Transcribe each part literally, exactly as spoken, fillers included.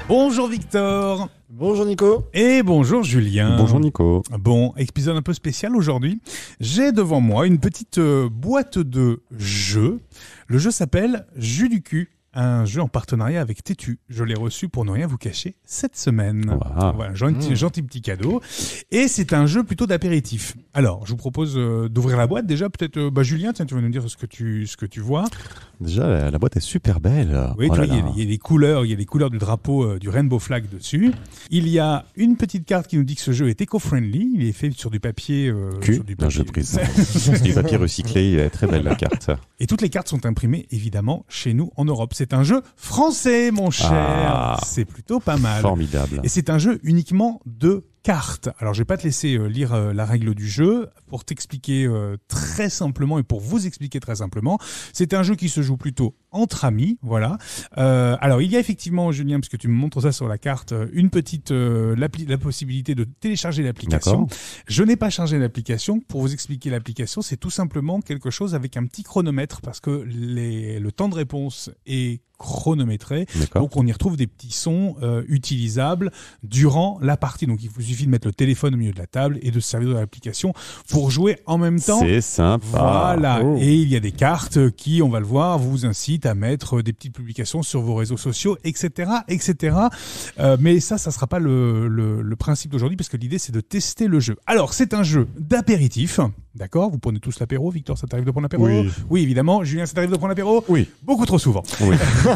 Bonjour Victor. Bonjour Nico. Et bonjour Julien. Bonjour Nico. Bon, épisode un peu spécial aujourd'hui. J'ai devant moi une petite euh, boîte de jeux. Le jeu s'appelle Jus du cul. Un jeu en partenariat avec Tétu. Je l'ai reçu pour ne rien vous cacher cette semaine. Wow. Voilà, gentil, Mmh. gentil petit cadeau. Et c'est un jeu plutôt d'apéritif. Alors, je vous propose euh, d'ouvrir la boîte. Déjà, peut-être, euh, bah, Julien, tiens, tu vas nous dire ce que tu, ce que tu vois. Déjà, la, la boîte est super belle. Oui, Oh tu là vois, il y, a- là. il y a les couleurs, il y a les couleurs du drapeau euh, du Rainbow Flag dessus. Il y a une petite carte qui nous dit que ce jeu est éco-friendly. Il est fait sur du papier. Euh, Cul. sur du Non, je papier. prise. C'est du papier recyclé. Elle est très belle la carte. Et toutes les cartes sont imprimées évidemment chez nous en Europe. C'est un jeu français, mon cher. Ah. C'est plutôt pas mal. Formidable. Et c'est un jeu uniquement de cartes. Alors, je vais pas te laisser euh, lire euh, la règle du jeu pour t'expliquer euh, très simplement et pour vous expliquer très simplement. C'est un jeu qui se joue plutôt entre amis, voilà. Euh, alors, il y a effectivement, Julien, parce que tu me montres ça sur la carte, euh, une petite euh, l'appli- la possibilité de télécharger l'application. D'accord. Je n'ai pas chargé l'application. Pour vous expliquer l'application, c'est tout simplement quelque chose avec un petit chronomètre parce que les, le temps de réponse est chronométré. D'accord. Donc on y retrouve des petits sons euh, utilisables durant la partie. Donc il vous suffit de mettre le téléphone au milieu de la table et de se servir de l'application pour jouer en même temps. C'est sympa. Voilà. Oh. Et il y a des cartes qui, on va le voir, vous incitent à mettre des petites publications sur vos réseaux sociaux, et cetera, et cetera. Euh, mais ça, ça sera pas le, le, le principe d'aujourd'hui parce que l'idée c'est de tester le jeu. Alors c'est un jeu d'apéritif. D'accord? Vous prenez tous l'apéro. Victor, ça t'arrive de prendre l'apéro? Oui. Oui, évidemment. Julien, ça t'arrive de prendre l'apéro? Oui. Beaucoup trop souvent. Oui.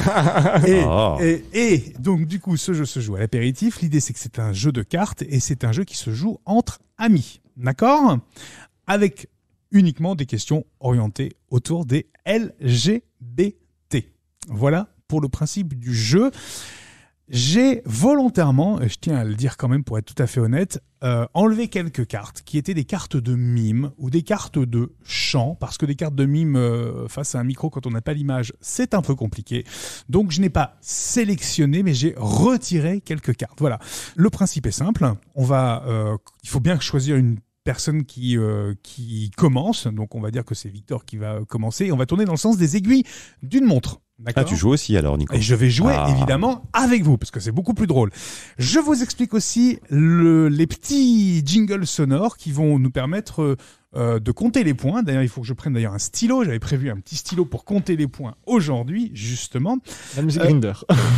Et, Ah. et, et donc du coup, ce jeu se joue à l'apéritif. L'idée, c'est que c'est un jeu de cartes et c'est un jeu qui se joue entre amis. D'accord? Avec uniquement des questions orientées autour des L G B T. Voilà pour le principe du jeu. J'ai volontairement, et je tiens à le dire quand même pour être tout à fait honnête, euh, enlevé quelques cartes qui étaient des cartes de mime ou des cartes de chant, parce que des cartes de mime euh, face à un micro quand on n'a pas l'image, c'est un peu compliqué. Donc je n'ai pas sélectionné, mais j'ai retiré quelques cartes. Voilà. Le principe est simple. On va, euh, il faut bien choisir une personne qui euh, qui commence. Donc on va dire que c'est Victor qui va commencer. Et on va tourner dans le sens des aiguilles d'une montre. D'accord ? Ah, tu joues aussi alors, Nico. Et je vais jouer Ah. évidemment avec vous parce que c'est beaucoup plus drôle. Je vous explique aussi le, les petits jingles sonores qui vont nous permettre euh, euh, de compter les points. D'ailleurs, il faut que je prenne d'ailleurs un stylo. J'avais prévu un petit stylo pour compter les points aujourd'hui, justement. La musique Euh, Grinder.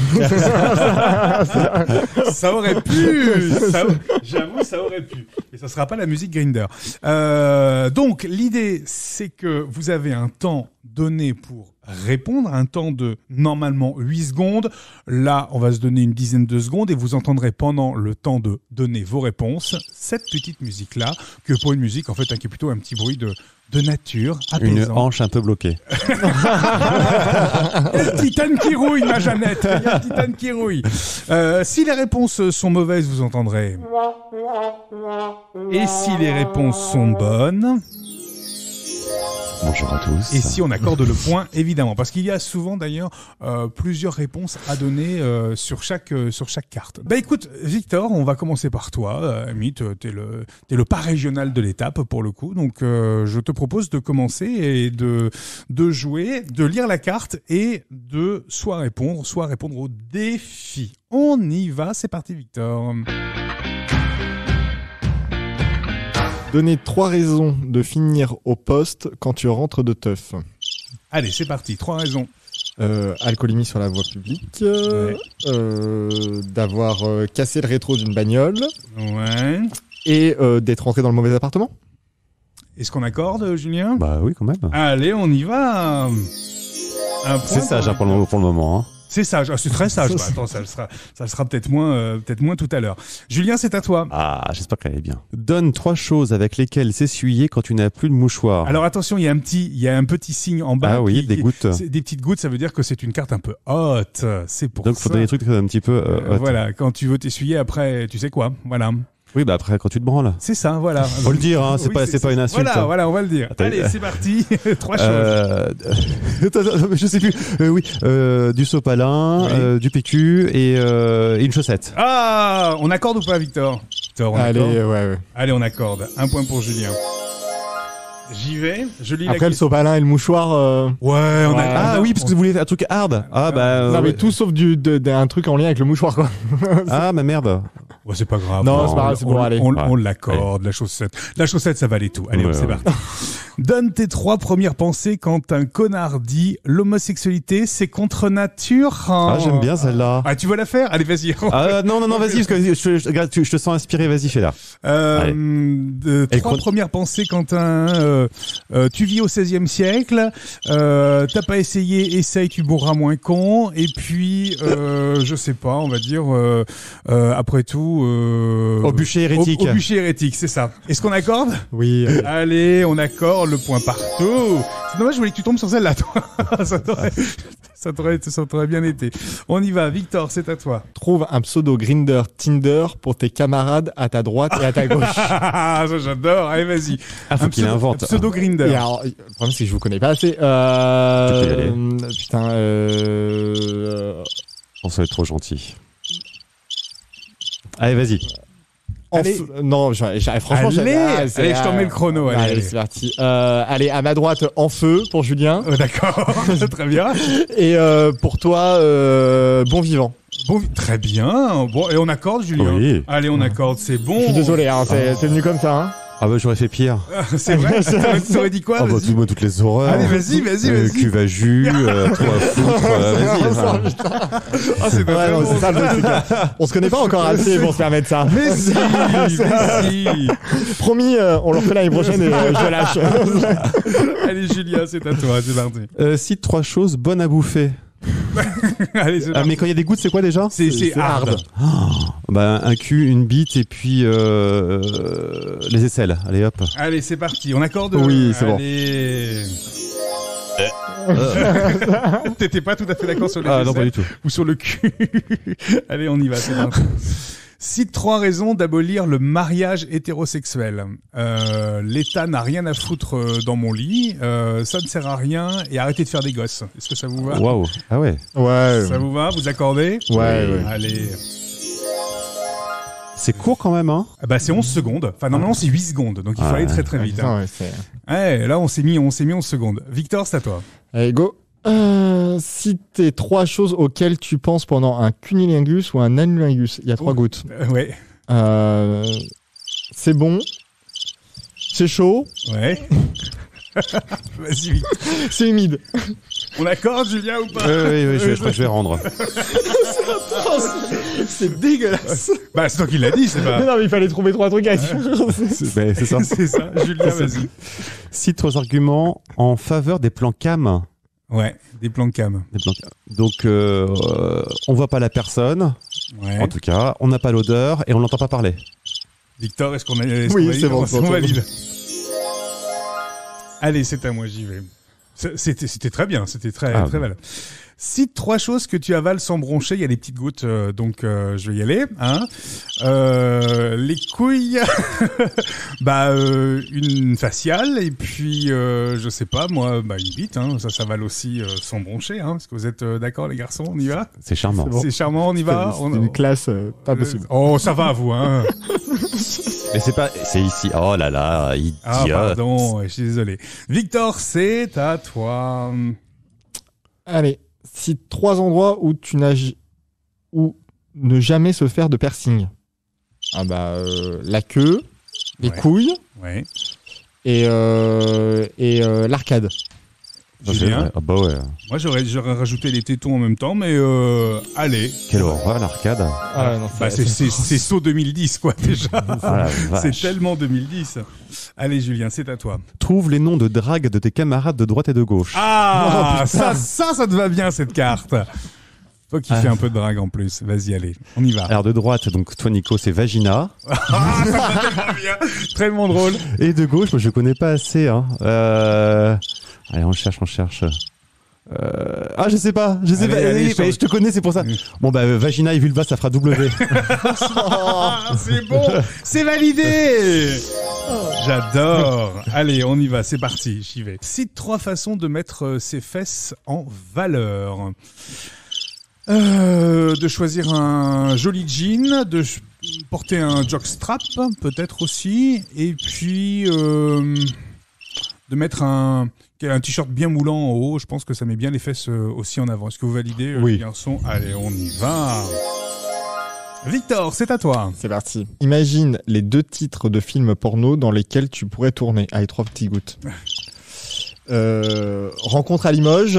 Ça aurait pu. Ça, j'avoue, ça aurait pu. Mais ça sera pas la musique Grinder. Euh, donc, l'idée, c'est que vous avez un temps donné pour répondre, un temps de normalement huit secondes. Là, on va se donner une dizaine de secondes et vous entendrez pendant le temps de donner vos réponses cette petite musique-là, que pour une musique, en fait, hein, qui est plutôt un petit bruit de, de nature, Une apaisant. hanche un peu bloquée. Il y a le titane qui rouille, ma Jeannette. Il y a le titane qui rouille. Euh, si les réponses sont mauvaises, vous entendrez. Et si les réponses sont bonnes, Bonjour à tous. et si on accorde le point, évidemment, parce qu'il y a souvent d'ailleurs euh, plusieurs réponses à donner euh, sur chaque euh, sur chaque carte. Bah écoute, Victor, on va commencer par toi. Euh, Amit, t'es le t'es le pas régional de l'étape pour le coup, donc euh, je te propose de commencer et de de jouer, de lire la carte et de soit répondre, soit répondre au défi. On y va, c'est parti, Victor. Donner trois raisons de finir au poste quand tu rentres de teuf. Allez, c'est parti. Trois raisons. Euh, alcoolémie sur la voie publique, euh, Ouais. euh, d'avoir euh, cassé le rétro d'une bagnole Ouais. et euh, d'être rentré dans le mauvais appartement. Est-ce qu'on accorde, Julien? Bah oui, quand même. Allez, on y va. Un point C'est sage hein, pour, le, pour le moment. Hein. C'est sage, ah, c'est très sage. Bah, attends, ça le sera, ça le sera peut-être moins, euh, peut-être moins tout à l'heure. Julien, c'est à toi. Ah, j'espère qu'elle est bien. Donne trois choses avec lesquelles s'essuyer quand tu n'as plus de mouchoir. Alors attention, il y a un petit, il y a un petit signe en bas. Ah oui, qui- des qui- gouttes. c'est des petites gouttes, ça veut dire que c'est une carte un peu haute. C'est pour Donc, ça. faut donner des trucs un petit peu. Euh, Euh, hot. voilà, quand tu veux t'essuyer après, tu sais quoi. Voilà. Oui, bah après, quand tu te branles. C'est ça, voilà. Faut le dire, hein, c'est Oui, pas, c'est pas une insulte. Voilà, voilà, on va le dire. Attends, Allez, euh, c'est parti. Trois choses. Euh, attends, attends, je sais plus. Euh, oui, euh, du sopalin, Oui. euh, du P Q et, euh, et une chaussette. Ah, on accorde ou pas, Victor? Victor, on Allez, accorde. ouais, ouais. Allez, on accorde. Un point pour Julien. J'y vais. Je lis Après la le question. sopalin et le mouchoir. euh, Ouais, on a. Ouais. Ah oui, parce que vous voulez un truc hard. Ah bah. euh, Non mais ouais. tout sauf du de- d'un truc en lien avec le mouchoir quoi. Ah ma merde. Ouais, c'est pas grave. Non, On- c'est pas grave, c'est bon, on, allez. On, Ouais. on l'accorde, la chaussette. La chaussette, ça valait tout. Allez, Ouais, c'est ouais. parti. Donne tes trois premières pensées quand un connard dit l'homosexualité, c'est contre nature. Ah j'aime bien celle-là. Ah, tu veux la faire? Allez, vas-y. Ah non non non vas-y parce que je, je, je, regarde, tu- je te sens inspiré, vas-y fais-la. Euh, Allez. de, Et trois chron- premières pensées, Quentin. Euh, euh, tu vis au seizième siècle. Euh, t'as pas essayé, essaye, tu bourras moins con. Et puis, euh, je sais pas, on va dire. Euh, euh, après tout. Euh, Au bûcher hérétique. Au, au bûcher hérétique, c'est ça. Est-ce qu'on accorde? Oui. euh, Allez, on accorde le point partout. C'est dommage, je voulais que tu tombes sur celle-là, toi. ça t'aurait, ça t'aurait, ça t'aurait bien été. On y va, Victor, c'est à toi. Trouve un pseudo Grindr, Tinder pour tes camarades à ta droite et à ta gauche. Ah, ça j'adore. Allez, vas-y. Ah faut Un qu'il pseudo- invente. un Pseudo Grinder. Et alors, le problème c'est que je vous connais pas assez. Euh... Tu peux y aller. euh, Putain. Euh... On serait trop gentil. Allez vas-y. en Allez. f- Non, je- je- franchement, Allez, j'ai- ah, c'est- allez, je t'en ah, mets le chrono, allez, Allez, allez. c'est parti. Euh, allez, à ma droite, en feu pour Julien. Euh, D'accord, très bien. Et euh, pour toi, euh, bon vivant. Bon, très bien. Bon, et on accorde, Julien. Oui. Allez, on accorde. C'est bon. Je suis désolé, hein, c'est c'est venu comme ça. Hein. Ah bah j'aurais fait pire. C'est vrai. T'aurais t'aurais dit quoi? Ah bah Vas-y. tout, moi, toutes les horreurs. Allez, vas-y, vas-y, Euh, vas-y. Cuve à jus, euh, trop à foutre. euh, vas-y. enfin. Ah, c'est pas Ouais, non, bon, c'est ça le truc. hein. On se connaît pas encore assez pour se permettre ça. Mais si, mais si. Promis, euh, on le refait l'année prochaine et euh, je lâche. Allez, Julien, c'est à toi. C'est parti. Euh, cite trois choses bonnes à bouffer. Allez, c'est Ah parti. mais quand il y a des gouttes c'est quoi déjà? C'est c'est c'est hard. hard. Bah un cul, une bite et puis euh, euh, les aisselles. Allez hop. Allez, c'est parti. On accorde. Oui, c'est bon. Allez. T'étais pas tout à fait d'accord sur les Ah non aisselles pas du tout. ou sur le cul. Allez, on y va, c'est parti. Cite trois raisons d'abolir le mariage hétérosexuel. Euh, L'État n'a rien à foutre euh, dans mon lit, euh, ça ne sert à rien, et arrêtez de faire des gosses. Est-ce que ça vous va? Waouh. Ah ouais. Ouais. Ça vous va? Vous accordez? Ouais, ouais. Allez. C'est court quand même hein. Ah bah c'est onze secondes. Enfin normalement c'est huit secondes, donc il faut Ah, aller très très vite. Putain, Hein. ouais, c'est- Ouais, là on s'est mis on s'est mis onze secondes. Victor, c'est à toi. Allez, go. Euh, cite tes trois choses auxquelles tu penses pendant un cunilingus ou un anulingus. Il y a trois Oh. gouttes. Euh, ouais. Euh, c'est bon. C'est chaud. Ouais. Vas-y, Victor. C'est humide. On accorde, Julien, ou pas? Oui oui oui. Je, je crois que je vais rendre. C'est dégueulasse. Bah c'est toi qui l'as dit, c'est pas. Non, mais il fallait trouver trois trucs à dire. C'est ben, c'est ça. C'est ça, Julien, vas-y. Cite trois arguments en faveur des plans cam. Ouais, des plans de cam. Des plans cam. Donc euh, euh, on voit pas la personne. Ouais. En tout cas, on n'a pas l'odeur et on l'entend pas parler. Victor, est-ce qu'on a est-ce Oui, qu'on valide c'est bon, On c'est bon, valide. Allez, c'est à moi, j'y vais. C'est- C'était c'était très bien, c'était très Ah, très bon. mal. Cite trois choses que tu avales sans broncher. Il y a des petites gouttes, euh, donc euh, je vais y aller. Hein. Euh, les couilles, bah euh, une faciale et puis euh, je sais pas moi, bah une bite. Hein. Ça s'avale aussi euh, sans broncher. Hein. Est-ce que vous êtes euh, d'accord, les garçons? On y va? C'est charmant. C'est bon. C'est charmant, on y va. C'est On- une classe euh, pas Euh, possible. Oh, ça va, vous, hein. Mais c'est pas. C'est ici. Oh là là. Idiot. Ah, pardon, je suis désolé. Victor, c'est à toi. Allez, cite trois endroits où tu n'as j- où ne jamais se faire de piercing. Ah bah euh, la queue, les Ouais. couilles Ouais. et euh, et euh, l'arcade. Julien. Ah bah ouais. Moi, j'aurais, j'aurais rajouté les tétons en même temps, mais euh, allez. Quelle horreur l'arcade. Ah non, Bah, c'est, c'est, c'est saut deux mille dix, quoi, déjà. Ah la vache. C'est tellement deux mille dix. Allez, Julien, c'est à toi. Trouve les noms de drague de tes camarades de droite et de gauche. Ah, Oh, ça, ça, ça te va bien, cette carte. Toi qui Ah. fais un peu de drague en plus. Vas-y, allez, on y va. Alors de droite, donc toi Nico, c'est vagina. Ah, ça me va tellement bien. Tellement drôle. Et de gauche, moi je connais pas assez. Hein. Euh... Allez, on cherche, on cherche. Euh... Ah, je sais pas. Je sais Allez, pas. allez, Allez, je t'en- je te connais, c'est pour ça. Oui. Bon bah euh, vagina et vulva, ça fera W. Ah, c'est bon, c'est validé. J'adore. Allez, on y va, c'est parti, j'y vais. Cite trois façons de mettre euh, ses fesses en valeur. Euh, de choisir un joli jean, de ch- porter un jockstrap, peut-être aussi, et puis euh, de mettre un, un t-shirt bien moulant en haut. Je pense que ça met bien les fesses euh, aussi en avant. Est-ce que vous validez, euh, Oui. les garçons? Allez, on y va. Victor, c'est à toi. C'est parti. Imagine les deux titres de films porno dans lesquels tu pourrais tourner. Allez, trois petits gouttes. Euh, Rencontre à Limoges.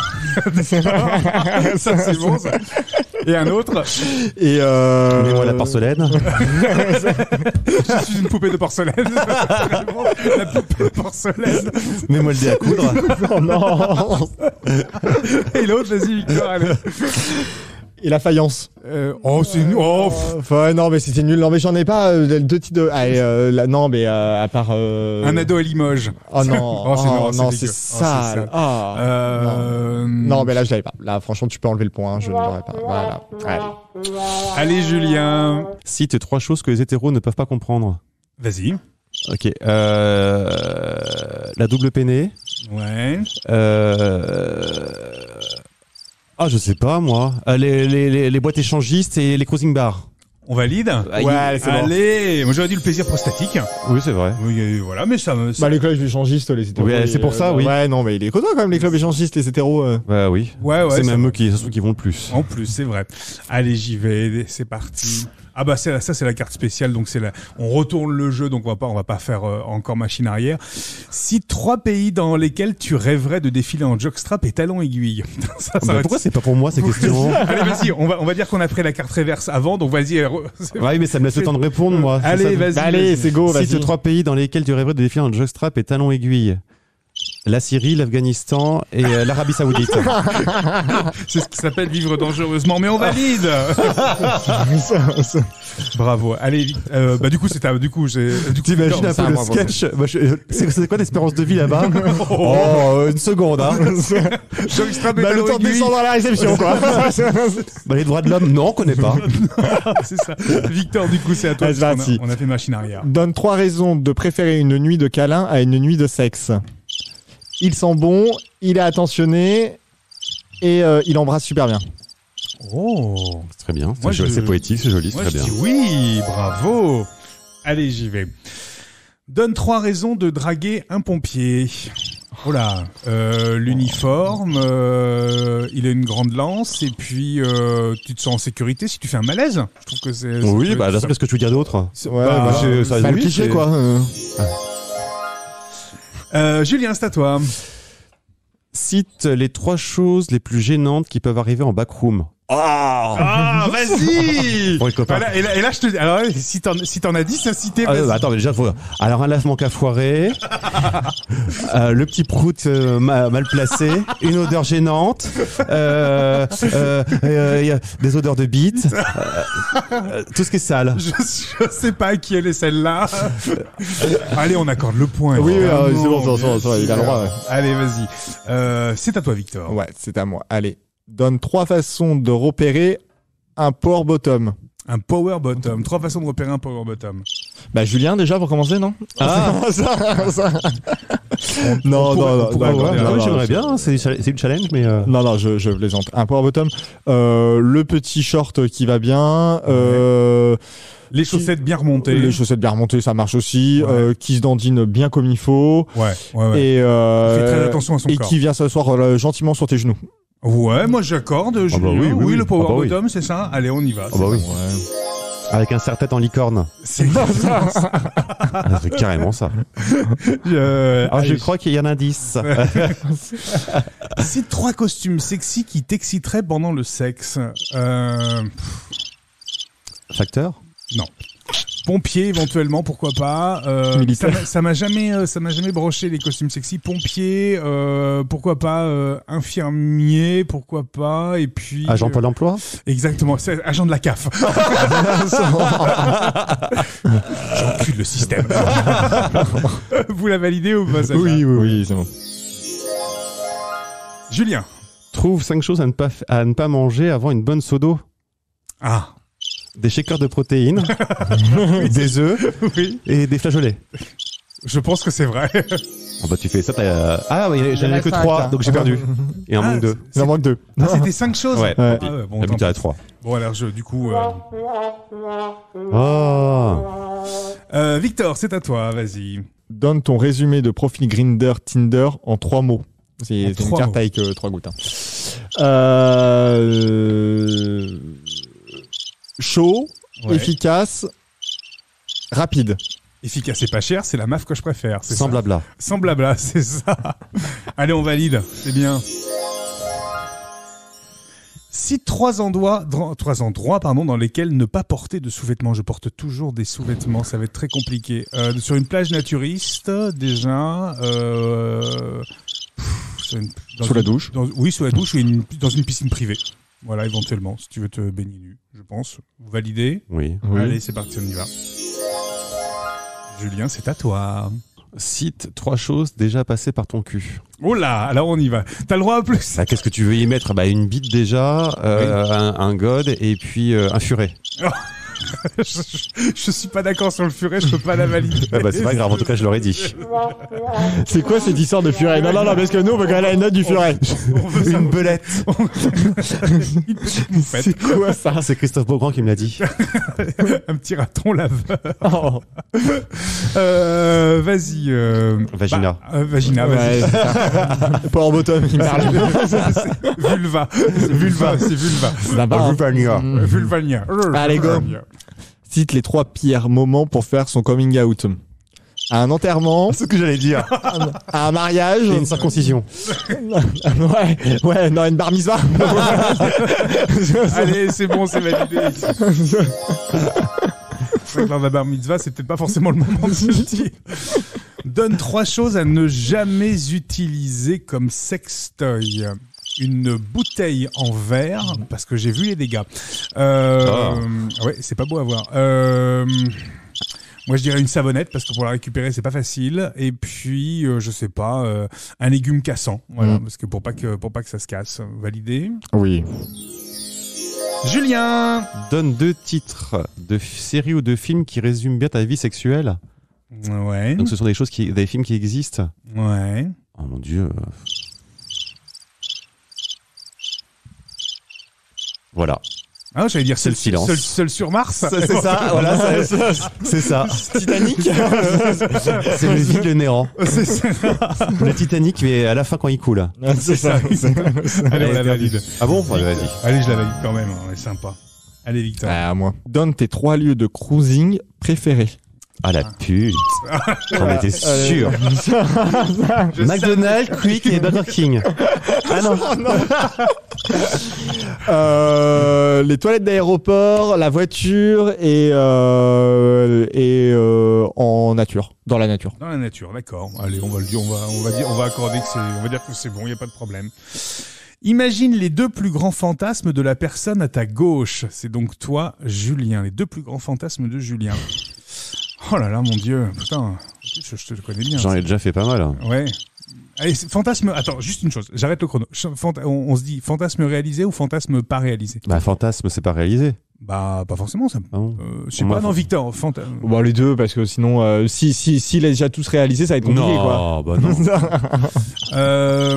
Ça, c'est bon, ça. Et un autre. Et euh... Mets-moi la porcelaine. Je suis une poupée de porcelaine. La poupée de porcelaine. Mets-moi le dé à coudre. Oh non. Et l'autre, vas-y, Victor, allez. Et la faïence. Euh, oh, c'est nul. Oh, pff. Euh, enfin, non, mais c'était nul. Non, mais j'en ai pas euh, deux titres de. Allez, euh, là, non, mais euh, à part. Euh... Un ado à Limoges. Oh non. Oh, c'est- oh, c'est non, dégueu. c'est Oh, c'est sale. sale. Ah. Euh... Non, mais là, je l'avais pas. Là, franchement, tu peux enlever le point. hein, Je ne l'aurais pas. Voilà. Allez. Allez, Julien. Cite trois choses que les hétéros ne peuvent pas comprendre. Vas-y. Ok. Euh... La double peinée. Ouais. Euh... Ah, je sais pas, moi. Euh, les, les, les, les boîtes échangistes et les cruising bars. On valide? Ah, Ouais, allez, c'est bon. Allez. Moi, j'aurais dit le plaisir prostatique. Oui, c'est vrai. Oui, euh, voilà, mais ça me... ça- Bah, les clubs échangistes, les hétéros. Oui, les- c'est pour ça, euh, oui. Ouais, non, mais il est content quand même, les clubs échangistes, les hétéros. euh. Bah oui. Ouais, ouais. c'est ça- même eux qui, ça se trouve, qui vont le plus. En plus, c'est vrai. Allez, j'y vais. C'est parti. Ah bah c'est ça, c'est la carte spéciale, donc c'est la. On retourne le jeu, donc on va pas, on va pas faire euh, encore machine arrière. Cite trois pays dans lesquels tu rêverais de défiler en jockstrap et talons aiguilles. ça, ça Bah, va pourquoi être- c'est pas pour moi ces questions? Allez, vas-y. On va, on va dire qu'on a pris la carte réverse avant, donc vas-y. euh, re- Ouais, mais ça me laisse le temps de répondre, moi. Allez, C'est ça. vas-y. Bah, allez, vas-y. c'est go, vas-y. Cite trois pays dans lesquels tu rêverais de défiler en jockstrap et talons aiguilles. La Syrie, l'Afghanistan et euh, l'Arabie Saoudite. C'est ce qui s'appelle vivre dangereusement, mais on valide. Bravo. Allez, euh, bah du coup c'est à, du coup j'ai. Du coup, T'imagines Victor, un c'est peu à le moi, sketch? Bah, je- c'est c'est quoi l'espérance de vie là-bas? Oh, Oh, une seconde, hein. jockstrap et Bah, le talons temps de aiguilles. descendre à la réception, quoi. Bah, les droits de l'homme, non, on connaît pas. C'est ça. Victor, du coup c'est à toi. Vas-y, parce qu'on a- vas-y. on a fait machine arrière. Donne trois raisons de préférer une nuit de câlin à une nuit de sexe. Il sent bon, il est attentionné et euh, il embrasse super bien. Oh. C'est très bien. Moi, C'est je- c'est poétique, c'est joli, c'est Moi, très je bien. dis oui, bravo. Allez, j'y vais. Donne trois raisons de draguer un pompier. Oh là, euh, l'uniforme, euh, il a une grande lance et puis euh, tu te sens en sécurité si tu fais un malaise. Je trouve que c'est. ça Oui, peut bah, être- là, qu'est-ce que tu veux dire d'autre? c'est- Ouais, bah, bah, c'est- ça- Pas le oui, cliché, c'est- quoi. euh. euh, Julien, c'est à toi. Cite les trois choses les plus gênantes qui peuvent arriver en backroom. Ah, vas-y. Pour les copains. Voilà, et là, et là, je te dis. Alors, si t'en, si t'en as dit, c'est cité. Ah, vas-y. bah, attends, mais déjà, faut... Alors, un lavement qu'a foiré, euh, le petit prout euh, ma- mal placé, une odeur gênante, euh, euh, euh, y a des odeurs de bite, euh, euh, tout ce qui est sale. Je, je sais pas qui elle est celle-là. Allez, on accorde le point. Oui, oui, évidemment. euh, c'est bon, c'est bon, c'est bon, c'est bon, il a le droit, ouais. Allez, vas-y. Euh, c'est à toi, Victor. Ouais, c'est à moi. Allez, donne trois façons de repérer un power bottom. Un power bottom. Trois façons de repérer un power bottom. Bah Julien déjà pour commencer, non? Ah. ça, ça. on Non, pourrait- non, on non, pourrait non, accorder non, la- Ah oui, non, j'aimerais c'est- bien, c'est c'est le challenge, mais... euh, Non, non, je, je plaisante. Un power bottom, euh, le petit short qui va bien, euh, Les chaussettes bien remontées. les chaussettes bien remontées, ça marche aussi, Ouais. euh, qui se dandine bien comme il faut, Ouais, ouais, ouais. et, euh, Fait très attention à son et corps. qui vient s'asseoir euh, gentiment sur tes genoux. Ouais, moi j'accorde. Julien. bah oui, oui, oui. le power Ah bah oui. bottom, c'est ça. Allez, on y va. Ah bah oui. Avec un serre-tête en licorne. C'est exactement ça. Ah, c'est carrément ça. Euh, Alors, je allez, crois qu'il y en a dix. c'est trois costumes sexy qui t'exciteraient pendant le sexe. Euh, Facteur? non. Pompier éventuellement, pourquoi pas. Euh, ça Militaire. m'a- ça m'a jamais, euh, ça m'a jamais broché les costumes sexy. Pompier, euh, pourquoi pas. Euh, infirmier, pourquoi pas. Et puis. Agent Pôle emploi? Exactement, c'est agent de la C A F. J'encule le système. Vous la validez ou pas, celle-là? Oui, oui, oui, c'est bon. Julien. Trouve cinq choses à ne pas, f- à ne pas manger avant une bonne sodo. Ah. Des shakers de protéines, des œufs Oui. et des flageolets. Je pense que c'est vrai. Ah bah tu fais ça, t'as... Ah oui, j'en Il y en ai a que cinq, trois, là. donc j'ai perdu. Et un Ah, manque deux. Il en manque deux. Ah, c'était cinq choses. Ouais. Ouais. Ah ouais, bon, D'habitude, tant à pis. trois. Bon, alors je, du coup. Euh... Oh. Euh, Victor, c'est à toi. Vas-y. donne ton résumé de profil Grindr, Tinder en trois mots. C'est, En c'est une trois carte mots. avec euh, trois gouttes. Hein. Euh... Chaud, Ouais. efficace, rapide. Efficace et pas cher, c'est la M A F que je préfère. C'est Sans ça. blabla. Sans blabla, c'est ça. Allez, on valide. C'est bien. Cite trois endroits, dra- trois endroits pardon, dans lesquels ne pas porter de sous-vêtements. Je porte toujours des sous-vêtements, ça va être très compliqué. Euh, sur une plage naturiste, déjà. Euh, pff, sur une- dans Sous la une- douche. dans- Oui, sous la douche ou une- dans une piscine privée. Voilà, éventuellement, si tu veux te baigner nu, je pense. Vous validez ? Oui. Oui. Allez, c'est parti, on y va. Julien, c'est à toi. Cite trois choses déjà passées par ton cul. Oh là, alors on y va. T'as le droit à plus. Bah, qu'est-ce que tu veux y mettre? Bah, une bite déjà, euh, un, un god et puis euh, un furet. je, je, je suis pas d'accord sur le furet, je peux pas la valider. Ah bah, c'est pas grave, en tout cas, je l'aurais dit. C'est quoi cette histoire de furet? Non, non, non, parce que nous, on veut quand même la note du furet. On veut savoir. Une belette. Une petite moufette. C'est quoi ça? Ah, c'est Christophe Beaugrand qui me l'a dit. Un petit raton laveur. Oh. Euh, vas-y. Euh, Vagina. bah, euh, vagina, Ouais, vas-y. c'est ça. Power bottom, il parle. Vulva. Vulva, c'est vulva. Là-bas. Vulvania. Mm. Vulvania. Allez, go. Cite les trois pires moments pour faire son coming out. À un enterrement, C'est ce que j'allais dire. à un mariage. Et une circoncision. Ouais, ouais, non, une bar mitzvah. Allez, c'est bon, c'est validé. C'est vrai que lors de la bar mitzvah, c'est peut-être pas forcément le moment de se le dire. Donne trois choses à ne jamais utiliser comme sextoy. Une bouteille en verre, parce que j'ai vu les dégâts. Euh, Oh. Ouais, c'est pas beau à voir. Euh, moi, je dirais une savonnette, parce que pour la récupérer, c'est pas facile. Et puis, euh, je sais pas, euh, un légume cassant. Voilà, Mm. parce que pour pas que pour pas que ça se casse. Validé. Oui. Julien. Donne deux titres de f- séries ou de films qui résument bien ta vie sexuelle. Ouais. Donc, ce sont des choses qui, des films qui existent. Ouais. Oh mon dieu. Voilà. Ah, j'allais dire C'est seul, le silence. Seul, seul sur Mars. C'est ça, voilà, c'est ça. Titanic. C'est le vide le néant. C'est ça. Le Titanic, mais à la fin quand il coule. C'est ça. Allez, on la valide. Ah bon? Ouais, vas-y. Allez, je la valide quand même. On est sympa. Allez, Victor. Ah, à moi. Donne tes trois lieux de cruising préférés. Ah la pute. J'en étais Euh, sûr. Je McDonald's, Quick et Burger King. Ah non. Euh, les toilettes d'aéroport, la voiture et euh, et euh, en nature, dans la nature. Dans la nature, d'accord. Allez, on va le dire, on va, on va dire, on va accorder que c'est, on va dire que c'est bon, il y a pas de problème. Imagine les deux plus grands fantasmes de la personne à ta gauche. C'est donc toi, Julien. Les deux plus grands fantasmes de Julien. Oh là là, mon Dieu, putain. En plus, je, je te connais bien. J'en ai déjà fait pas mal. hein. Ouais. Allez, c'est- fantasme. Attends, juste une chose. J'arrête le chrono. Ch- fanta- on, on se dit fantasme réalisé ou fantasme pas réalisé. Bah fantasme, c'est pas réalisé. Bah, pas forcément ça. Ah bon Euh, je sais Moi, pas, non, faut- Victor. Fanta... Bon, les deux, parce que sinon, euh, si si s'il a déjà tous réalisé, ça va être compliqué, quoi. Non, bah non. Euh,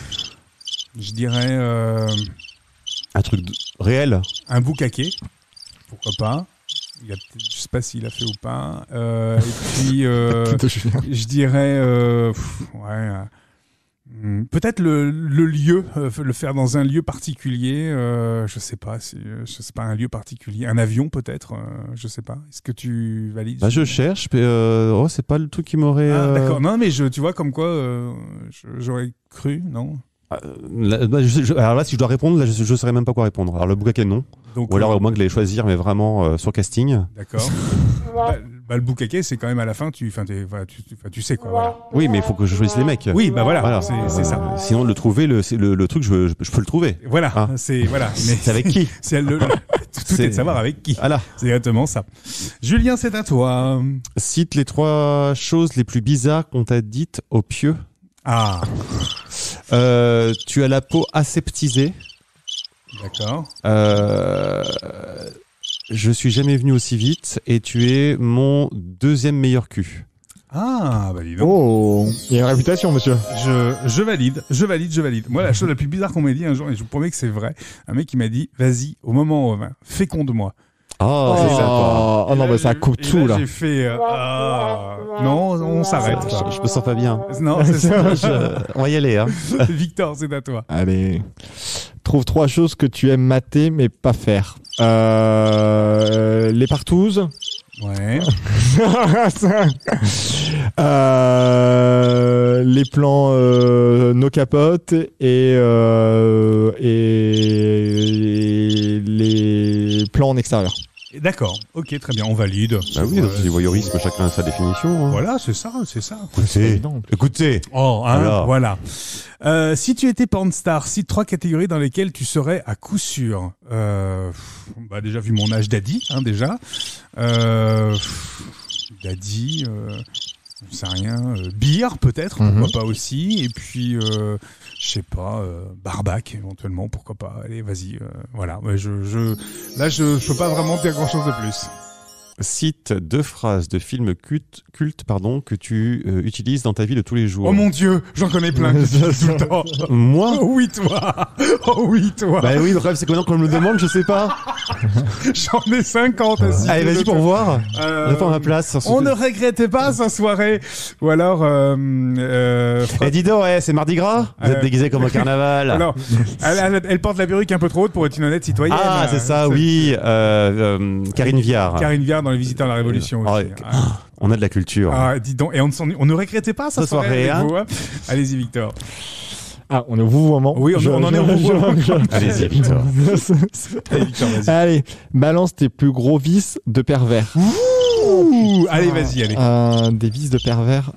je dirais euh, Un truc de- réel. un boucaquet. Pourquoi pas. Il y a peut-être- je sais pas s'il a fait ou pas. Euh, et puis, euh, je dirais, euh, pff, ouais, euh, hmm, peut-être le, le lieu, euh, le faire dans un lieu particulier. Euh, je sais pas, si, euh, je sais pas un lieu particulier, un avion peut-être. Euh, je sais pas. Est-ce que tu valides? Bah je cherche, mais euh, oh, c'est pas le truc qui m'aurait. Ah, euh, d'accord. Non, mais je, tu vois comme quoi, euh, je- j'aurais cru, non. euh, là, bah, je- je- alors là, si je dois répondre, là, je, je saurais même pas quoi répondre. Alors le boucaquet, non. Donc, Ou alors au moins que les choisir, mais vraiment euh, sur casting. d'accord. bah, bah, le boucaquet, c'est quand même à la fin, tu, enfin, t'es- enfin, tu, tu, enfin, tu sais quoi. Voilà. Oui, mais il faut que je choisisse les mecs. Oui, bah voilà, Voilà. c'est c'est ça. Euh, Sinon, le trouver, le, c'est le, le truc, je, je, je peux le trouver. Voilà, Ah. c'est voilà. Mais C'est avec qui? C'est le, le- tout C'est- est de savoir avec qui. Voilà. C'est exactement ça. Julien, c'est à toi. Cite les trois choses les plus bizarres qu'on t'a dites au pieu. Ah, Euh, tu as la peau aseptisée. d'accord. Euh, je suis jamais venu aussi vite et tu es mon deuxième meilleur cul. Ah, bah dis donc. Oh, il y a une réputation, monsieur. Je, je valide, je valide, je valide. Moi, la chose la plus bizarre qu'on m'a dit un jour, et je vous promets que c'est vrai, un mec qui m'a dit, vas-y, au moment où, ben, féconde-moi. Oh, c'est ça, quoi. Oh, oh non, Et là, bah ça j'ai- coupe et tout là. J'ai fait. euh, ah. Non, on s'arrête. Je, je me sens pas bien. Non, c'est ça. Je- On va y aller, hein. Victor, c'est à toi. Allez. Trouve trois choses que tu aimes mater mais pas faire. Euh, les partouzes. Ouais. Euh, les plans euh, no capote et, euh, et les plans en extérieur. D'accord. Ok, très bien. On valide. Bah oui, dans du voyeurisme, chacun a sa définition. Hein. Voilà, c'est ça, c'est ça. Écoutez, évident. écoutez. Oh, hein, Alors. voilà. Euh, si tu étais pornstar, cite trois catégories dans lesquelles tu serais à coup sûr. Euh, bah déjà vu mon âge daddy, hein, déjà. Euh, daddy, euh, je sais rien. Euh, beer peut-être, Mhm. pourquoi pas aussi. Et puis, euh, je sais pas, euh, barbac éventuellement, pourquoi pas. Allez, vas-y. Euh, voilà. Ouais, je, je, là, je, je peux pas vraiment dire grand-chose de plus. Cite deux phrases de films cultes, cultes pardon, que tu euh, utilises dans ta vie de tous les jours. Oh mon Dieu, j'en connais plein que je dis tout le temps. Moi Oh oui, toi. Oh oui, toi. Bah oui, le problème c'est que maintenant qu'on me le demande, je sais pas. J'en ai cinquante à citer. Allez, vas-y pour voir. Euh, Réponds à ma place. sur ce On que- ne regrettait pas sa soirée. Ou alors, euh, euh, Eh dis donc, ouais, c'est Mardi Gras. Vous Euh, êtes déguisé comme au carnaval. alors, elle, elle- elle porte la perruque un peu trop haute pour être une honnête citoyenne. Ah, c'est ça, oui. Euh, euh, Karine Viard. Karine Viard dans Les Visiteurs de la Révolution Ah, aussi. ouais. Ah, On a de la culture. ah, dis donc, et on, ne s'en- on ne regrettait pas sa Sa soirée, soirée, avec hein. vous, hein. Allez-y, Victor. Ah, on est au vouvoiement. Oui, on- on en est au vouvoiement. Allez-y, Victor. Allez, Victor, vas-y. Allez, balance tes plus gros vices de pervers. Ouh, allez, vas-y, allez. Euh, des vices de pervers.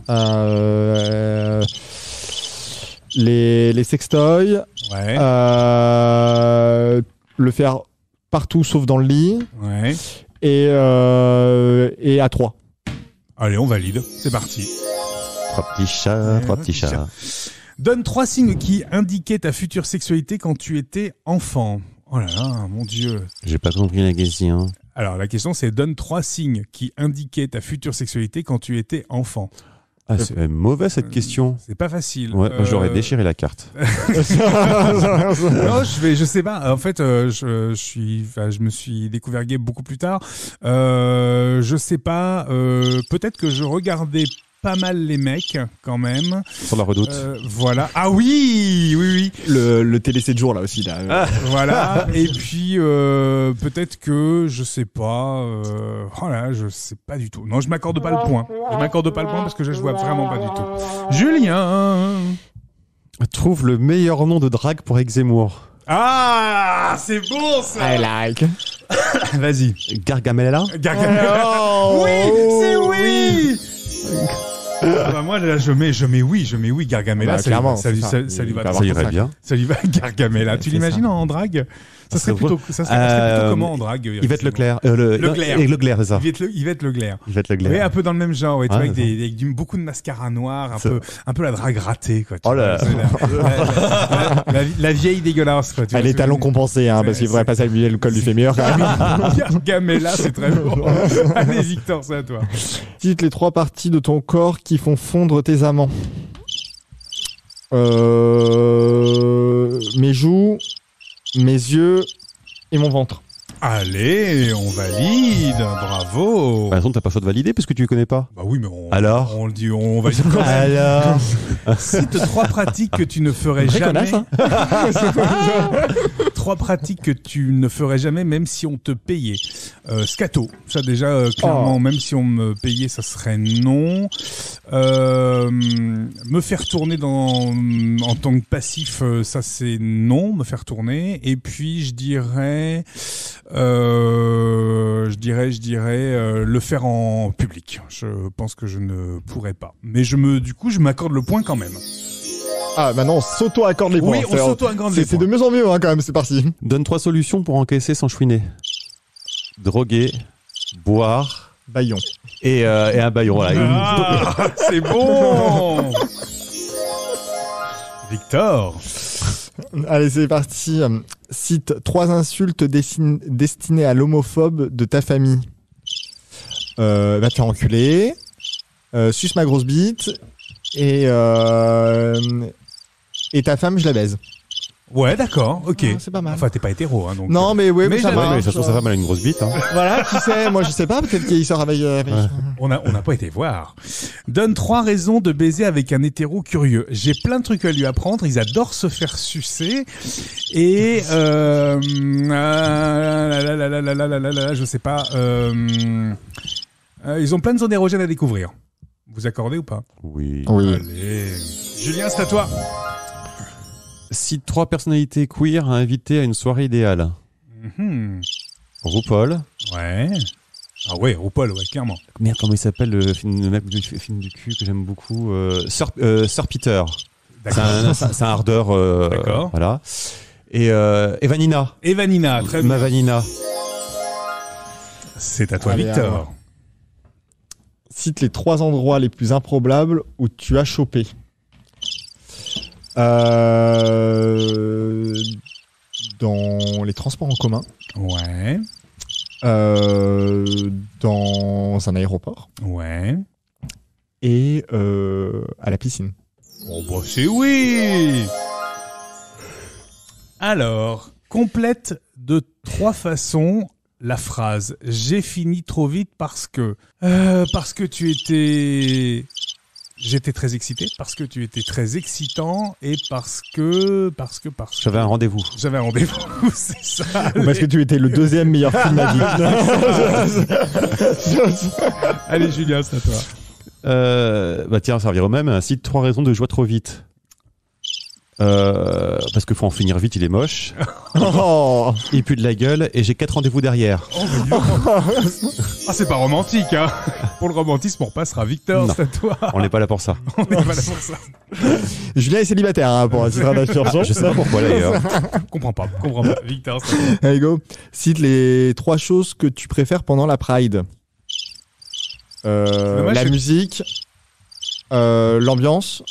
Euh, les, les sextoys. Ouais, Euh, le faire partout sauf dans le lit. ouais. Et, euh, et à trois. Allez, on valide. C'est parti. Trois petits chats, trois petits chats. Donne trois signes qui indiquaient ta future sexualité quand tu étais enfant. Oh là là, mon Dieu. J'ai pas compris la question. Alors, la question, c'est donne trois signes qui indiquaient ta future sexualité quand tu étais enfant. Ah, c'est même mauvais cette question. C'est pas facile. Ouais, moi, j'aurais Euh, déchiré la carte. Non, je vais, je sais pas. En fait, euh, je, je suis, enfin, je me suis découvert gay beaucoup plus tard. Euh, je sais pas. Euh, peut-être que je regardais pas mal les mecs quand même. Sur la redoute. Euh, voilà. Ah oui, oui, oui. Le, le télé sept jours là aussi. Là. Ah. Voilà. Et puis euh, peut-être que je sais pas. Euh, voilà, je sais pas du tout. Non, je m'accorde pas le point. Je m'accorde pas le point parce que je, je vois vraiment pas du tout. Julien. Trouve le meilleur nom de drague pour Exemour. Ah, c'est bon ça. I like. Vas-y. Gargamella. Gargamella. Oh, Oui, c'est oui. Ah bah moi là je mets je mets oui je mets oui Gargamella Bah, ça, lui va, clairement, ça, lui, c'est ça, ça. ça lui va Il va Ça irait bien. ça lui va Gargamella tu C'est l'imagines ça. en drague ça serait serait plutôt ça serait, ça serait plutôt Euh, comment en drague Yvette Leclerc. Euh, le, Leclerc. non, et Leclerc, c'est ça. Yvette, Le, Yvette Leclerc Yvette oui Leclerc. un peu dans le même genre ouais, tu Ouais, vois, avec, c'est des, avec du, beaucoup de mascara noir un C'est- peu un peu la drague ratée quoi tu Oh vois, là. c'est la, la, la, la, la vieille dégueulasse quoi tu Ah, vois, les tu talons vois. compensés, hein, parce C'est- qu'il faudrait c'est- pas s'habiller, le col lui fait meilleur quand même. Gargamella c'est très bon allez Victor c'est à toi. Cite les trois parties de ton corps qui font fondre tes amants. Euh, mes joues, mes yeux et mon ventre. Allez on valide bravo. Bah, de toute façon, t'as pas le choix de valider parce que tu les connais pas. Bah oui, mais on, Alors on le dit, on va dire quand même. Alors Cite trois pratiques que tu ne ferais Vraie jamais. connasse, hein. Trois pratiques que tu ne ferais jamais, même si on te payait. Euh, scato, ça déjà euh, clairement, Oh. même si on me payait, ça serait non. Euh, me faire tourner dans en tant que passif, euh, ça c'est non. Me faire tourner. Et puis je dirais, euh, je dirais, je dirais euh, le faire en public. Je pense que je ne pourrais pas. Mais je me, du coup, je m'accorde le point quand même. Ah, maintenant on s'auto-accorde les points. Oui, on C'est- s'auto-accorde C'est les c'est points. de mieux en mieux, hein, quand même, c'est parti. Donne trois solutions pour encaisser sans chouiner. Droguer, boire Baillon. et, euh, et un baillon. Voilà. Une- Ah, c'est bon. Victor. Allez, c'est parti. Cite trois insultes dessin- destinées à l'homophobe de ta famille. Euh, va te faire enculer. Euh, suce ma grosse bite. Et, euh, et ta femme, je la baise. Ouais, d'accord, ok. Ouais, c'est pas mal. Enfin, t'es pas hétéro, hein, donc. Non, mais ouais, Mais mais ça j'avais- va. Ouais, mais ça se trouve, sa femme elle a une grosse bite. Hein. Voilà, qui sait, moi je sais pas, peut-être qu'il sort avec... avec... Ouais. On a, on n'a pas été voir. Donne trois raisons de baiser avec un hétéro curieux. J'ai plein de trucs à lui apprendre. Ils adorent se faire sucer. Et, euh, ah, là, là, là, là, là, là, là, là, là, je sais pas, euh, euh, ils ont plein de zones érogènes à découvrir. Vous accordez ou pas? Oui. Oui. Allez. Julien, c'est à toi. Cite trois personnalités queer à inviter à une soirée idéale. Mhm. RuPaul. Ouais. Ah ouais, RuPaul, ouais, clairement. Merde, comment il s'appelle le film, le mec du film du cul que j'aime beaucoup euh, Sir, euh, Sir Peter. C'est D'accord. un, c'est un- c'est un ardeur. Euh, D'accord. Voilà. Et, euh, et Vanina. Et Vanina, très bien. Ma Vanina. C'est à toi, Allez, Victor. alors. Cite les trois endroits les plus improbables où tu as chopé. Euh, dans les transports en commun, Ouais. euh, dans un aéroport Ouais. et euh, à la piscine. Oh bah c'est oui. Alors, complète de trois façons la phrase « J'ai fini trop vite parce que... Euh, parce que tu étais... J'étais très excité, parce que tu étais très excitant et parce que... Parce que... Parce que... J'avais un rendez-vous. J'avais un rendez-vous, c'est ça. Ou parce que tu étais le deuxième meilleur film de ma vie. Allez Julien, c'est à toi. Euh, bah tiens, servir au même. Cite trois raisons de jouer trop vite. Euh, parce qu'il faut en finir vite, il est moche. Oh. Il pue de la gueule et j'ai quatre rendez-vous derrière. Oh, mais dis donc. Ah, c'est pas romantique, hein. Pour le romantisme, on repassera Victor, Non. c'est à toi. On n'est pas là pour ça. On est pas là pour ça. Julien est célibataire hein, pour un titre d'assurance. Je sais pas pourquoi d'ailleurs. Comprends pas, comprends pas. Victor, c'est à toi. Allez go. Cite les trois choses que tu préfères pendant la Pride. Euh, Dommage, la c'est- musique, euh, l'ambiance,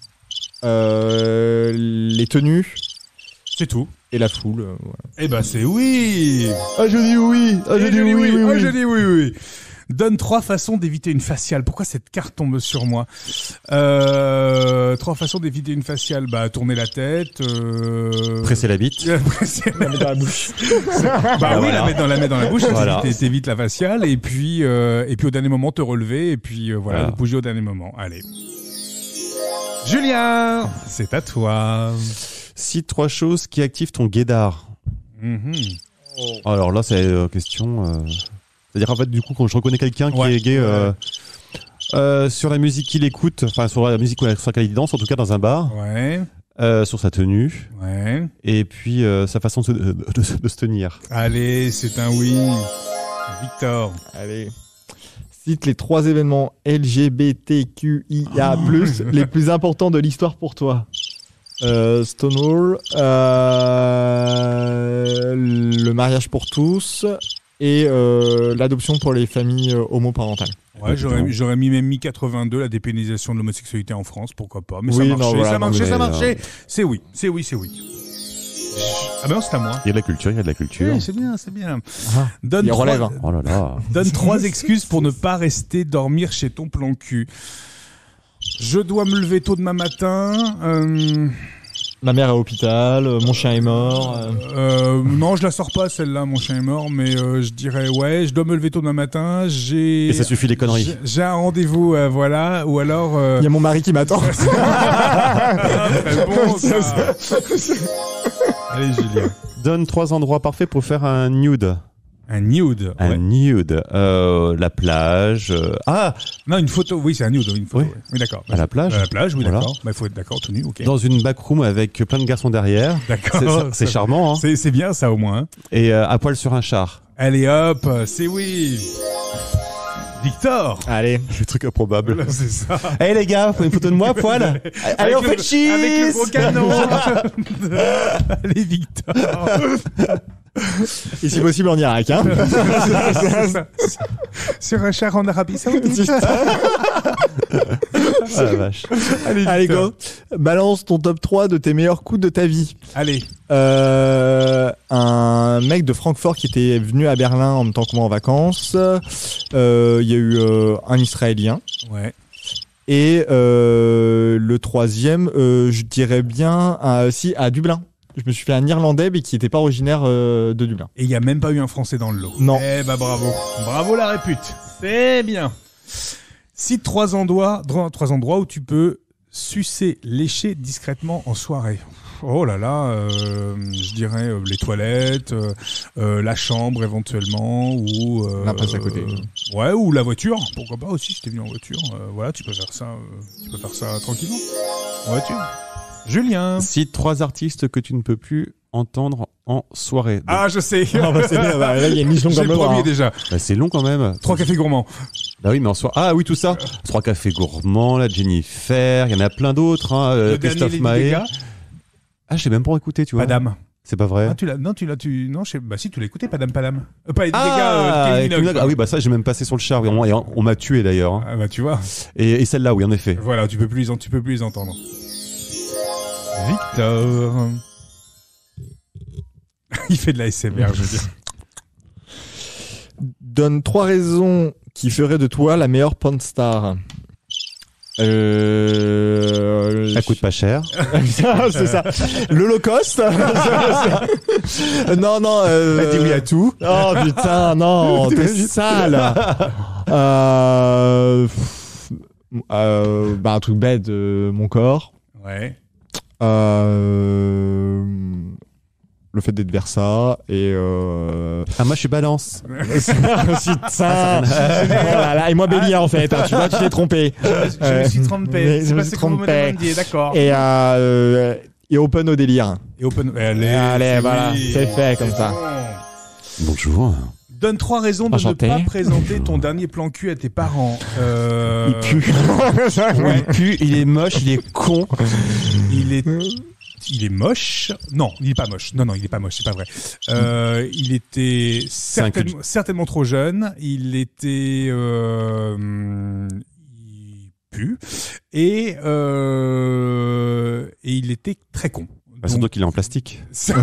euh, les tenues C'est tout. et la foule. euh, voilà. Eh ben, c'est oui. Ah je dis oui. Ah je Eh, dis oui oui Ah, oui. je dis oui, oui. Donne trois façons d'éviter une faciale. Pourquoi cette carte tombe sur moi? euh, Trois façons d'éviter une faciale. Bah, tourner la tête. Euh... Presser la bite. Presser la- La mettre dans la bouche. Bah oui, voilà. la mettre dans la mettre dans la bouche, Voilà. t'évites- t'évites la faciale et puis euh, et puis au dernier moment te relever et puis euh, voilà, Voilà. bouger au dernier moment. Allez. Julien, c'est à toi. Cite trois choses qui activent ton guédard. Mhm. Alors là, c'est euh, question. euh, C'est-à-dire en fait, du coup, quand je reconnais quelqu'un qui Ouais. est gay euh, euh, sur la musique qu'il écoute, enfin sur la musique sur laquelle il danse, en tout cas dans un bar, Ouais, euh, sur sa tenue, ouais. et puis euh, sa façon de, se- de- de- de se tenir. Allez, c'est un oui. Victor. Allez. Cite les trois événements L G B T Q I A plus, les plus importants de l'histoire pour toi. Euh, Stonewall, euh, le mariage pour tous et euh, l'adoption pour les familles euh, homoparentales. Ouais, j'aurais j'aurais mis même mis quatre-vingt-deux la dépénalisation de l'homosexualité en France, pourquoi pas. Mais Oui, ça non, marchait, voilà, ça non, marchait, mais, ça euh, marchait. C'est oui, c'est oui, c'est oui. Ah ben non, c'est à moi. Il y a de la culture, il y a de la culture. Oui, c'est bien, c'est bien. Ah, Donne il trois, relève, hein. Oh là là. donne trois excuses pour ne pas rester dormir chez ton plan cul. Je dois me lever tôt demain matin. Euh, Ma mère est à l'hôpital, euh, mon chien est mort. euh. euh, non, je la sors pas celle-là. Mon chien est mort, mais euh, je dirais ouais. Je dois me lever tôt demain matin. J'ai. Et ça suffit les conneries. J'ai- J'ai un rendez-vous, euh, voilà. Ou alors. euh, Il y a mon mari qui m'attend. Ah, très bon, ça. Allez, Julien. Donne trois endroits parfaits pour faire un nude. Un nude. Un ouais. nude. Euh, la plage. euh, Ah, Non, une photo. Oui, c'est un nude. Une photo. Oui. Oui, oui d'accord. à la plage. À la plage, oui, Voilà. d'accord. Bah, il faut être d'accord, tout nu, ok. Dans une backroom avec plein de garçons derrière. D'accord. C'est ça- C'est Ça- charmant, hein. C'est c'est bien ça au moins. hein. Et euh, à poil sur un char. Allez hop, c'est oui. Victor. Allez. Le truc improbable. Voilà, c'est ça. Hey les gars, faut une photo de moi à poil. Allez, on Avec fait le- cheese. Avec le gros canon. Allez Victor. Et si possible en Irak, hein. C'est ça. Sur un char en Arabie Saoudite. Ah la vache. Allez, Allez Victor. go. Balance ton top trois de tes meilleurs coups de ta vie. Allez. Euh, un mec de Francfort qui était venu à Berlin en même temps que moi en vacances. Euh, Il y a eu euh, un Israélien. Ouais. Et euh, le troisième, euh, je dirais bien, euh, si, à Dublin. je me suis fait un Irlandais mais qui n'était pas originaire euh, de Dublin. Et il y a même pas eu un Français dans le lot. Non. Eh bah bravo. Bravo la répute. C'est bien. Cite trois endroits, dro- trois endroits où tu peux sucer, lécher discrètement en soirée. Oh là là, euh, je dirais euh, les toilettes, euh, euh, la chambre éventuellement, ou euh, La place à côté. euh, ouais, ou la voiture. Pourquoi pas aussi, si t'es venu en voiture. Euh, voilà, tu peux faire ça, euh, tu peux faire ça tranquillement. En voiture. Julien. Cite trois artistes que tu ne peux plus entendre en soirée. Donc, Ah, je sais. Ah bah c'est bien, bah, là il y a une mission J'ai comme le le bras. premier hein. déjà. bah, c'est long quand même. Trois cafés gourmands. Bah oui, mais en soirée. Ah oui, tout ça. Trois cafés gourmands, la Jennifer, il y en a plein d'autres. Hein, euh, Le dernier Christophe Lady Maé. Gaga. Ah, je l'ai même pas écouté, tu vois. Padam. C'est pas vrai. Ah, tu l'as, non, tu l'as, tu, non, je sais, bah si, tu l'as écouté, Padam Padam. Euh, pas Lady Ah, Gaga, euh, Kylie avec Minogue. Minogue. Ah oui, bah ça, j'ai même passé sur le char. Oui, on, et on- on m'a tué d'ailleurs. Hein. Ah bah tu vois. Et, et celle-là, oui, en effet. Voilà, tu peux plus les, en- tu peux plus les entendre. Victor. Il fait de la S M R, je veux dire. Donne trois raisons qui feraient de toi la meilleure porn star. Euh... Ça coûte pas cher. c'est ça. L'Holocauste. non, non. Euh... Elle dit oui à tout. Oh putain, non, t'es sale. euh... euh... Bah un truc bête, euh, mon corps. Ouais. Euh... Le fait d'être Versa et euh... Ah, moi, je suis balance. putain. Voilà, là, et moi Bélier en fait. Hein, tu vois, tu t'es trompé. Je me suis trompé. je C'est me pas suis ce que vous me trompé. demandiez, d'accord. Et euh... et open au délire. Et open. Allez, Allez, c'est voilà, oui. c'est fait comme ça. Bon. Bonjour. Donne trois raisons de Enchanté. ne pas présenter ton dernier plan cul à tes parents. Euh... Il pue. Ouais. Il pue, il est moche, il est con. Il est, il est moche. Non, il est pas moche. Non, non, il est pas moche. C'est pas vrai. Euh, il était un certainement, certainement trop jeune. Il était, euh, il pue et euh, et il était très con. Bah, surtout qu'il est en plastique.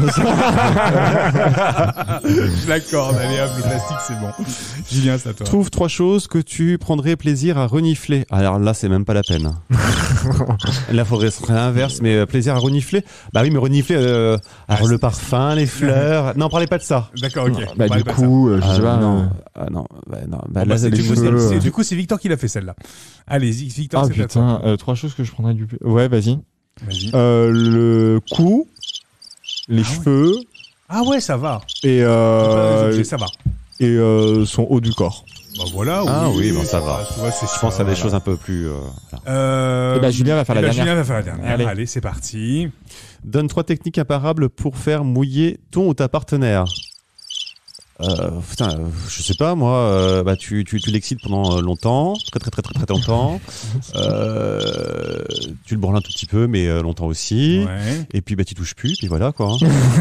Je l'accorde. Allez, hop, le plastique, c'est bon. Julien, c'est à toi. Trouve trois choses que tu prendrais plaisir à renifler. Alors là, c'est même pas la peine. Là, faudrait se faire l'inverse, mais euh, plaisir à renifler. Bah oui, mais renifler, euh, alors le parfum, les fleurs. Non, parlez pas de ça. D'accord, ok. Bah On parle du pas de coup, euh, je Ah sais pas. non, euh, ah non, bah non. Bah, ça. Bon, là, bah, c'est- c'est du, les coup, c'est- cheveux. c'est- du coup, c'est Victor qui l'a fait celle-là. Allez, Victor, Ah c'est à toi. putain, euh, trois choses que je prendrais du. Ouais, vas-y. Vas-y. Euh, le cou, les Ah ouais. cheveux Ah ouais, ça va. et Pas euh, les objets, ça va. et euh, son haut du corps. Bah voilà. Ah oui, bon, ça va. Tu vois, c'est Je pense à des choses un peu plus. euh, voilà. Euh... Eh ben, Julien va faire eh la ben, dernière. Julien va faire la dernière. Allez, Allez. c'est parti. Donne trois techniques imparables pour faire mouiller ton ou ta partenaire. Euh, putain, euh, je sais pas moi. Euh, bah tu tu tu l'excites pendant euh, longtemps, très très très très très longtemps. Euh, tu le branles un tout petit peu, mais euh, longtemps aussi. Ouais. Et puis bah tu touches plus, puis voilà quoi.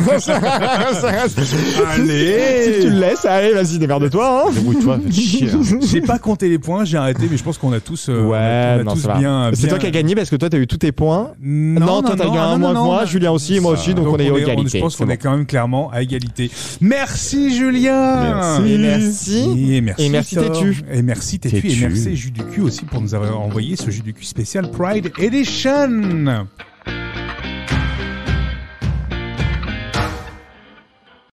Allez. Si tu le laisses, allez, vas-y, démerde-toi. Hein. Débrouille-toi, fais chier. hein. J'ai pas compté les points, j'ai arrêté, mais je pense qu'on a tous. euh, on a- Ouais, on a non, tous ça va. bien. C'est bien- toi qui as gagné parce que toi, t'as eu tous tes points. Non, toi, t'as non, eu un non, moins non, que moi, non. Julien aussi, et moi aussi, donc, on est on égalité. Je pense qu'on C'est est bon. quand même clairement à égalité. Merci Julien. Merci. Et merci. Et merci. Et merci, Victor. Tétu. Et merci Tétu. Et Tétu. merci Jus du cul aussi pour nous avoir envoyé ce Jus du cul spécial Pride Edition.